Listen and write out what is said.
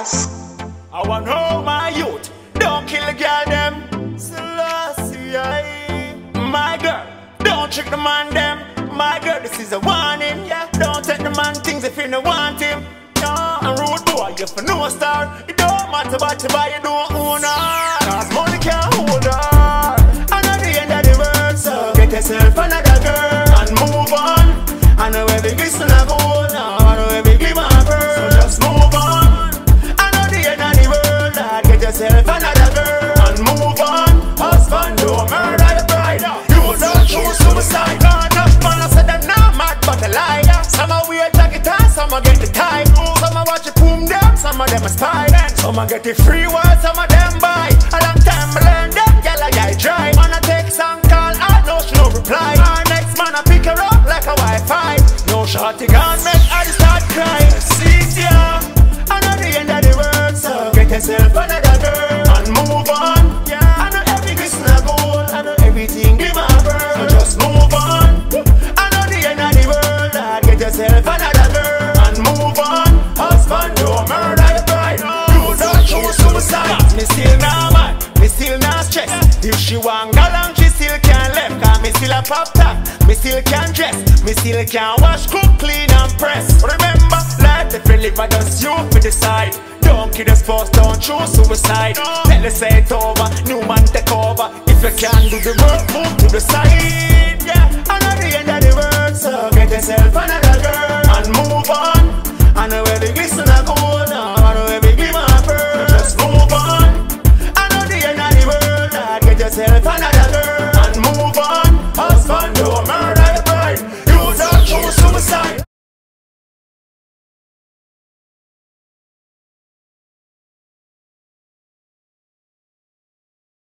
I want all my youth, don't kill the girl them. Selassie, my girl, don't trick the man them. My girl, this is a warning, yeah. Don't take the man things if you don't want him. No, and rude boy, you're for no star. It don't matter what you buy, you don't own her. Cause money can't hold her. And at the end of the world, so get yourself another girl and move on. I know every glisten I go now, I know every glimmer I burn. So just move on. And at the end of the world, Lord, get yourself another girl and move on. Husband, don't murder the bride. You don't choose suicide. Man, I said them not mad, but a lie. Some are wear jacket on, some are get the tie. Some are watch it boom down, some of them are spy. Some are get the free word, some of them buy. A long time I learn them, girl I got dry. Man I take some call, I know she no reply. Our next man I pick her up like a Wi-Fi. No shorty gone, make I start crying. See ya, and at the end of the world, so get yourself another girl and move on. I know every glisten a gold, I know everything give my bird. So just move on. Yourself another girl and move on. Husband, don't murder the bride. You don't choose suicide. Me still not mad, me still not stressed. If she want galang, she still can't left. Cause me still a pop top, me still can dress. Me still can wash, cook, clean and press. Remember, life if you live, I just you for decide. Don't kill the spouse, don't choose suicide. Tell us say it over, new man take over. If you can't do the work, move to the side. Yeah, and at the end of the world, so get yourself another girl and move on. I know where the glisten a gold,